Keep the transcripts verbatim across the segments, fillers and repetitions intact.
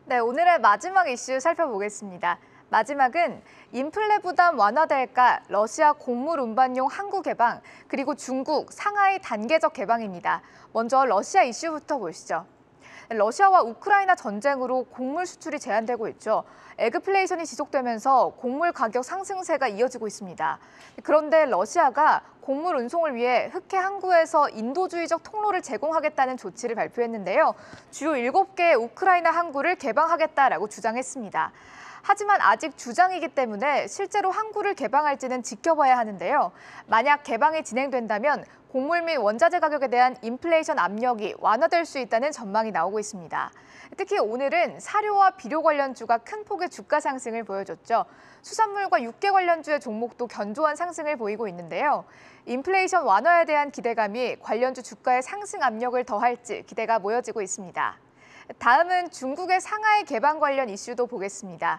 네, 오늘의 마지막 이슈 살펴보겠습니다. 마지막은 인플레 부담 완화될까, 러시아 곡물 운반용 항구 개방, 그리고 중국 상하이 단계적 개방입니다. 먼저 러시아 이슈부터 보시죠. 러시아와 우크라이나 전쟁으로 곡물 수출이 제한되고 있죠. 에그플레이션이 지속되면서 곡물 가격 상승세가 이어지고 있습니다. 그런데 러시아가 곡물 운송을 위해 흑해 항구에서 인도주의적 통로를 제공하겠다는 조치를 발표했는데요. 주요 일곱 개의 우크라이나 항구를 개방하겠다라고 주장했습니다. 하지만 아직 주장이기 때문에 실제로 항구를 개방할지는 지켜봐야 하는데요. 만약 개방이 진행된다면 곡물 및 원자재 가격에 대한 인플레이션 압력이 완화될 수 있다는 전망이 나오고 있습니다. 특히 오늘은 사료와 비료 관련주가 큰 폭의 주가 상승을 보여줬죠. 수산물과 육개 관련주의 종목도 견조한 상승을 보이고 있는데요. 인플레이션 완화에 대한 기대감이 관련주 주가의 상승 압력을 더할지 기대가 모여지고 있습니다. 다음은 중국의 상하이 개방 관련 이슈도 보겠습니다.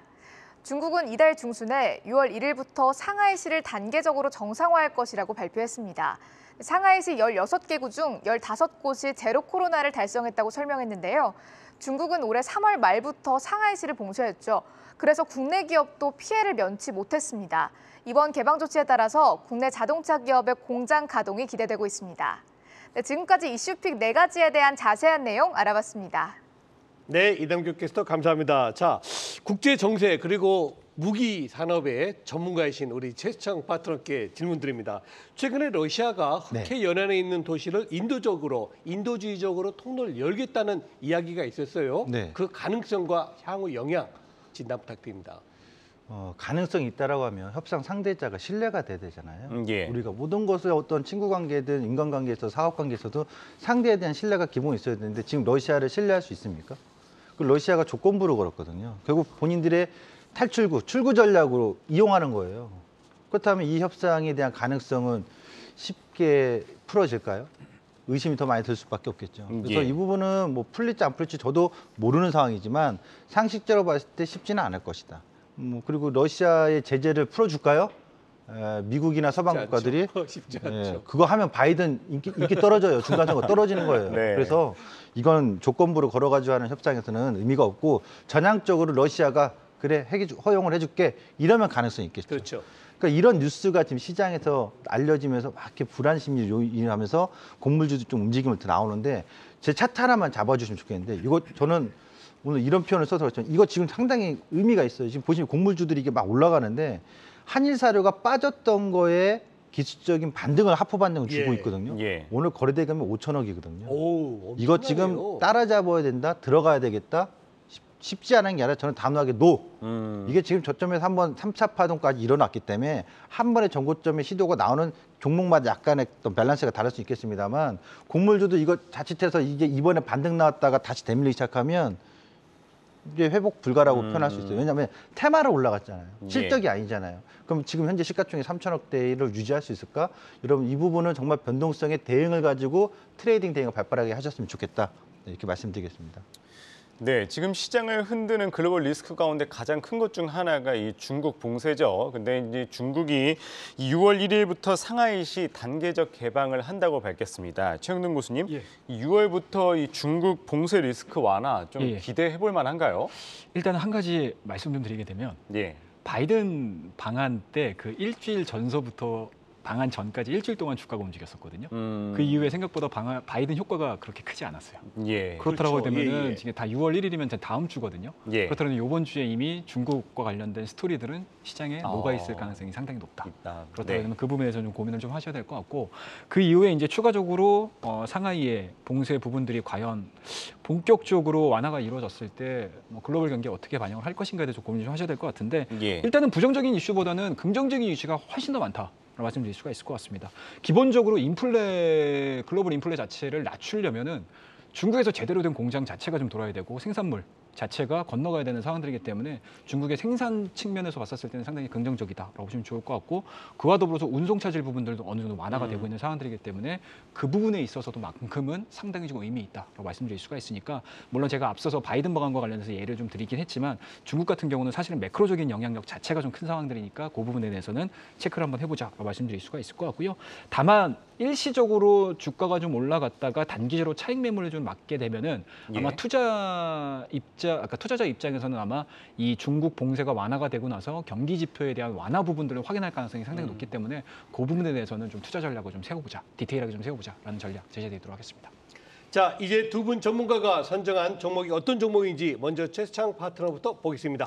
중국은 이달 중순에 유월 일일부터 상하이시를 단계적으로 정상화할 것이라고 발표했습니다. 상하이시 열여섯 개구 중 열다섯 곳이 제로 코로나를 달성했다고 설명했는데요. 중국은 올해 삼월 말부터 상하이시를 봉쇄했죠. 그래서 국내 기업도 피해를 면치 못했습니다. 이번 개방 조치에 따라서 국내 자동차 기업의 공장 가동이 기대되고 있습니다. 네, 지금까지 이슈픽 네 가지에 대한 자세한 내용 알아봤습니다. 네, 이담규 캐스터 감사합니다. 자, 국제 정세 그리고 무기 산업의 전문가이신 우리 최수창 파트너께 질문 드립니다. 최근에 러시아가 흑해 네. 연안에 있는 도시를 인도적으로, 인도주의적으로 통로를 열겠다는 이야기가 있었어요. 네. 그 가능성과 향후 영향 진단 부탁드립니다. 어, 가능성이 있다라고 하면 협상 상대자가 신뢰가 돼야 되잖아요. 음, 예. 우리가 모든 것을 어떤 친구 관계든 인간 관계에서 사업 관계에서도 상대에 대한 신뢰가 기본이 있어야 되는데 지금 러시아를 신뢰할 수 있습니까? 그 러시아가 조건부를 걸었거든요. 결국 본인들의 탈출구, 출구 전략으로 이용하는 거예요. 그렇다면 이 협상에 대한 가능성은 쉽게 풀어질까요? 의심이 더 많이 들 수밖에 없겠죠. 그래서 예. 이 부분은 뭐 풀릴지 안 풀릴지 저도 모르는 상황이지만 상식적으로 봤을 때 쉽지는 않을 것이다. 뭐 그리고 러시아의 제재를 풀어줄까요? 에, 미국이나 서방 쉽지 국가들이 않죠. 쉽지 않죠. 예, 그거 하면 바이든 인기, 인기 떨어져요. 중간 선거 떨어지는 거예요. 네. 그래서 이건 조건부를 걸어가지고 하는 협상에서는 의미가 없고 전향적으로 러시아가 그래 해주, 허용을 해줄게 이러면 가능성이 있겠죠. 그렇죠. 그러니까 이런 뉴스가 지금 시장에서 알려지면서 막 이렇게 불안 심리를 요인하면서 곡물주도 좀 움직임을 더 나오는데 제 차트 하나만 잡아주시면 좋겠는데 이거 저는 오늘 이런 표현을 써서 그렇죠. 이거 지금 상당히 의미가 있어요. 지금 보시면 곡물주들이 이게 막 올라가는데 한일 사료가 빠졌던 거에 기술적인 반등을 하포 반등을 주고 예. 있거든요. 예. 오늘 거래대금이 오천억이거든요. 오, 이거 지금 따라잡아야 된다, 들어가야 되겠다. 쉽지 않은 게 아니라 저는 단호하게 노. 음. 이게 지금 저점에서 한번 삼 차 파동까지 일어났기 때문에 한 번에 전고점의 시도가 나오는 종목마다 약간의 어떤 밸런스가 다를 수 있겠습니다만 곡물주도 이거 자칫해서 이게 이번에 반등 나왔다가 다시 대밀리기 시작하면 이제 회복 불가라고 음. 표현할 수 있어요. 왜냐하면 테마로 올라갔잖아요. 실적이 예. 아니잖아요. 그럼 지금 현재 시가총액 삼천억대를 유지할 수 있을까? 여러분 이 부분은 정말 변동성의 대응을 가지고 트레이딩 대응을 발빠르게 하셨으면 좋겠다. 이렇게 말씀드리겠습니다. 네, 지금 시장을 흔드는 글로벌 리스크 가운데 가장 큰 것 중 하나가 이 중국 봉쇄죠. 근데 이제 중국이 유월 일일부터 상하이시 단계적 개방을 한다고 밝혔습니다. 최영등 교수님, 예. 유월부터 이 중국 봉쇄 리스크 완화 좀 예. 기대해 볼 만한가요? 일단 한 가지 말씀 좀 드리게 되면 예. 바이든 방한 때 그 일주일 전서부터 방한 전까지 일주일 동안 주가가 움직였었거든요. 음. 그 이후에 생각보다 방한, 바이든 효과가 그렇게 크지 않았어요. 예. 그렇다고 그렇죠. 되면은 예, 예. 지금 다 유월 일일이면 다음 주거든요. 예. 그렇다면 이번 주에 이미 중국과 관련된 스토리들은 시장에 어. 녹아 있을 가능성이 상당히 높다. 있다. 그렇다고 네. 그 부분에서 좀 고민을 좀 하셔야 될 것 같고 그 이후에 이제 추가적으로 어, 상하이의 봉쇄 부분들이 과연 본격적으로 완화가 이루어졌을 때 뭐 글로벌 경기에 어떻게 반영을 할 것인가에 대해서 고민 좀 하셔야 될 것 같은데 예. 일단은 부정적인 이슈보다는 긍정적인 이슈가 훨씬 더 많다. 말씀드릴 수가 있을 것 같습니다. 기본적으로 인플레, 글로벌 인플레 자체를 낮추려면은 중국에서 제대로 된 공장 자체가 좀 돌아야 되고 생산물 자체가 건너가야 되는 상황들이기 때문에 중국의 생산 측면에서 봤었을 때는 상당히 긍정적이다라고 보시면 좋을 것 같고 그와 더불어서 운송 차질 부분들도 어느 정도 완화가 음. 되고 있는 상황들이기 때문에 그 부분에 있어서도 만큼은 상당히 좀 의미 있다라고 말씀드릴 수가 있으니까 물론 제가 앞서서 바이든 방안과 관련해서 예를 좀 드리긴 했지만 중국 같은 경우는 사실은 매크로적인 영향력 자체가 좀 큰 상황들이니까 그 부분에 대해서는 체크를 한번 해보자라고 말씀드릴 수가 있을 것 같고요. 다만 일시적으로 주가가 좀 올라갔다가 단기적으로 차익 매물을 좀 맞게 되면은 아마 예. 투자 입장 적자, 아까 투자자 입장에서는 아마 이 중국 봉쇄가 완화가 되고 나서 경기 지표에 대한 완화 부분들을 확인할 가능성이 상당히 높기 때문에 그 부분에 대해서는 좀 투자 전략을 좀 세워보자, 디테일하게 좀 세워보자라는 전략 제시해드리도록 하겠습니다. 자, 이제 두 분 전문가가 선정한 종목이 어떤 종목인지 먼저 최수창 파트너부터 보겠습니다.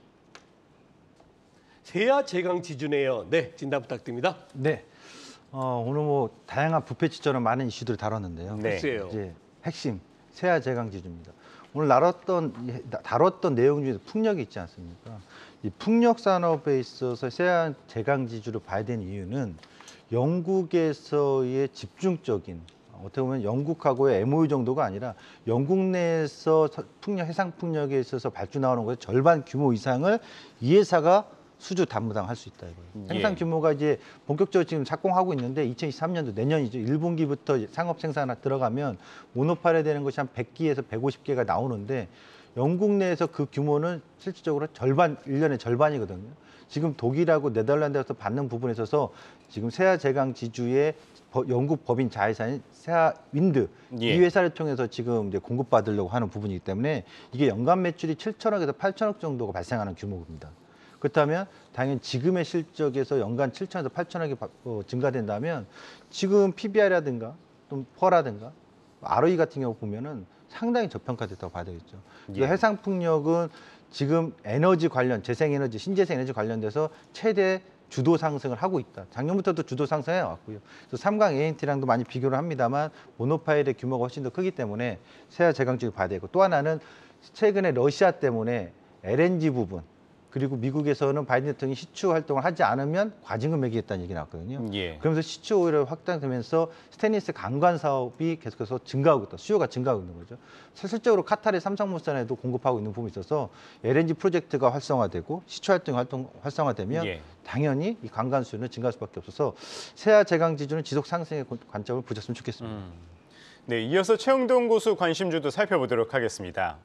세아 제강 지주네요. 네, 진단 부탁드립니다. 네. 어, 오늘 뭐 다양한 부패 지처럼 많은 이슈들을 다뤘는데요. 네. 글쎄요. 이제 핵심 세아 제강 지주입니다. 오늘 다뤘던 다뤘던 내용 중에서 풍력이 있지 않습니까? 이 풍력 산업에 있어서 세아 제강 지주를 봐야 되는 이유는 영국에서의 집중적인 어떻게 보면 영국하고의 엠오유 정도가 아니라 영국 내에서 풍력 해상 풍력에 있어서 발주 나오는 것의 절반 규모 이상을 이 회사가 수주 담당할 수 있다 이거예요. 생산 규모가 이제 본격적으로 지금 착공하고 있는데 이천이십삼 년도 내년이죠. 일 분기부터 상업 생산 들어가면 모노파레 되는 것이 한 백 기에서 백오십 개가 나오는데 영국 내에서 그 규모는 실질적으로 절반, 일 년의 절반이거든요. 지금 독일하고 네덜란드에서 받는 부분에 있어서 지금 세아 제강 지주의 영국 법인 자회사인 세아 윈드 예. 이 회사를 통해서 지금 이제 공급받으려고 하는 부분이기 때문에 이게 연간 매출이 칠천억에서 팔천억 정도가 발생하는 규모입니다. 그렇다면 당연히 지금의 실적에서 연간 칠천에서 팔천억이 증가된다면 지금 피비알이라든가 또 퍼라든가 알오이 같은 경우 보면은 상당히 저평가됐다고 봐야 되겠죠. 예. 해상 풍력은 지금 에너지 관련, 재생에너지, 신재생 에너지 관련돼서 최대 주도 상승을 하고 있다. 작년부터도 주도 상승해 왔고요. 그래서 삼강 에이엔티랑도 많이 비교를 합니다만 모노파일의 규모가 훨씬 더 크기 때문에 세아 제강주를 봐야 되고 또 하나는 최근에 러시아 때문에 엘엔지 부분 그리고 미국에서는 바이든 대통령이 시추 활동을 하지 않으면 과징금 매기겠다는 얘기 나왔거든요. 예. 그러면서 시추 오히려 확장되면서 스테인리스 강관 사업이 계속해서 증가하고 있다. 수요가 증가하고 있는 거죠. 실질적으로 카타르의 삼성물산에도 공급하고 있는 부분이 있어서 엘엔지 프로젝트가 활성화되고 시추 활동이 활동, 활성화되면 예. 당연히 이 강간 수요는 증가할 수밖에 없어서 세아 제강 지주는 지속 상승의 관점을 보셨으면 좋겠습니다. 음. 네, 이어서 최영동 고수 관심주도 살펴보도록 하겠습니다.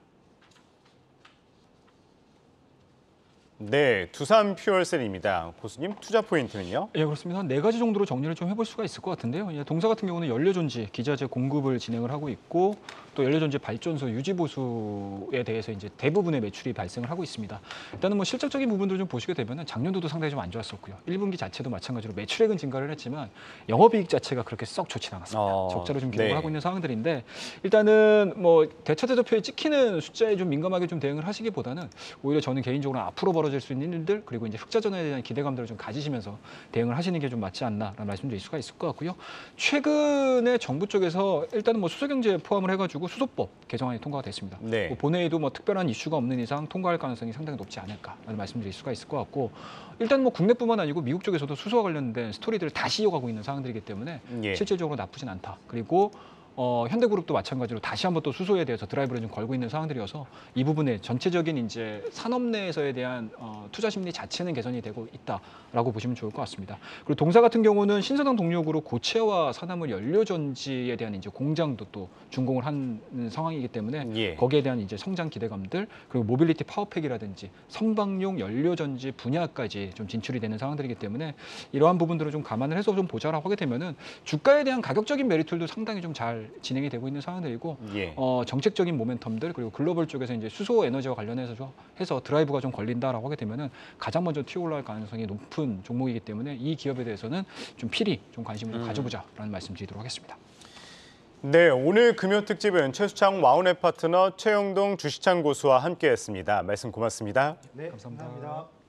네, 두산 퓨얼셀입니다. 고수님, 투자 포인트는요? 예, 그렇습니다. 한 네 가지 정도로 정리를 좀 해볼 수가 있을 것 같은데요. 예, 동사 같은 경우는 연료전지, 기자재 공급을 진행을 하고 있고 또 연료전지 발전소 유지 보수에 대해서 이제 대부분의 매출이 발생을 하고 있습니다. 일단은 뭐 실질적인 부분들을 좀 보시게 되면은 작년도도 상당히 좀 안 좋았었고요. 일 분기 자체도 마찬가지로 매출액은 증가를 했지만 영업이익 자체가 그렇게 썩 좋지는 않았습니다. 어, 적자로 좀 기록을 네. 하고 있는 상황들인데 일단은 뭐 대차대조표에 찍히는 숫자에 좀 민감하게 좀 대응을 하시기보다는 오히려 저는 개인적으로 앞으로 벌어질 수 있는 일들 그리고 이제 흑자 전환에 대한 기대감들을 좀 가지시면서 대응을 하시는 게 좀 맞지 않나라는 말씀드릴 수가 있을 것 같고요. 최근에 정부 쪽에서 일단은 뭐 수소경제 포함을 해가지고 수소법 개정안이 통과가 됐습니다. 네. 뭐 본회의도 뭐 특별한 이슈가 없는 이상 통과할 가능성이 상당히 높지 않을까라는 말씀드릴 수가 있을 것 같고 일단 뭐 국내뿐만 아니고 미국 쪽에서도 수소와 관련된 스토리들을 다시 이어가고 있는 상황들이기 때문에 예. 실질적으로 나쁘진 않다. 그리고 어, 현대그룹도 마찬가지로 다시 한번 또 수소에 대해서 드라이브를 좀 걸고 있는 상황들이어서 이 부분에 전체적인 이제 산업 내에서에 대한 어, 투자 심리 자체는 개선이 되고 있다라고 보시면 좋을 것 같습니다. 그리고 동사 같은 경우는 신선한 동력으로 고체화 산화물 연료 전지에 대한 이제 공장도 또 준공을 한 상황이기 때문에 예. 거기에 대한 이제 성장 기대감들 그리고 모빌리티 파워팩이라든지 선박용 연료 전지 분야까지 좀 진출이 되는 상황들이기 때문에 이러한 부분들을 좀 감안을 해서 좀 보자라고 하게 되면은 주가에 대한 가격적인 메리트도 상당히 좀 잘 진행이 되고 있는 상황들이고 예. 어, 정책적인 모멘텀들 그리고 글로벌 쪽에서 이제 수소 에너지와 관련해서 좀 해서 드라이브가 좀 걸린다라고 하게 되면은 가장 먼저 튀어 올라갈 가능성이 높은 종목이기 때문에 이 기업에 대해서는 좀 필히 좀 관심을 좀 가져보자라는 말씀드리도록 하겠습니다. 네, 오늘 금요 특집은 최수창 와우넷 파트너 최영동 주식창 고수와 함께했습니다. 말씀 고맙습니다. 네, 감사합니다. 감사합니다.